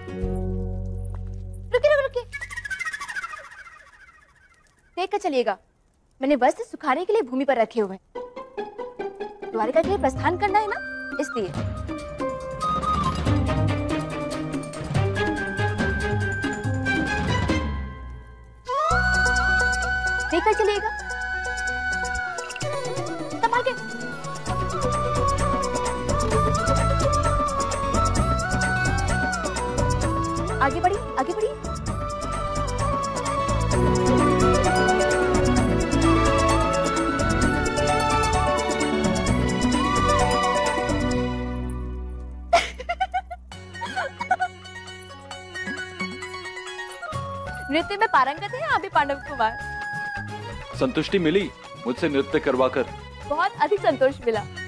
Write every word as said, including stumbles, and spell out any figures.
रुकिए रुकिए, देख कर चलिएगा, मैंने वस्त्र सुखाने के लिए भूमि पर रखे हुए हैं। द्वारिका के लिए प्रस्थान करना है ना, इसलिए। देख कर चलिएगा, संभाल के। आगे बढ़िए, आगे बढ़िए। नृत्य में पारंगत है आप भी पांडव कुमार। संतुष्टि मिली मुझसे नृत्य करवाकर? बहुत अधिक संतोष मिला।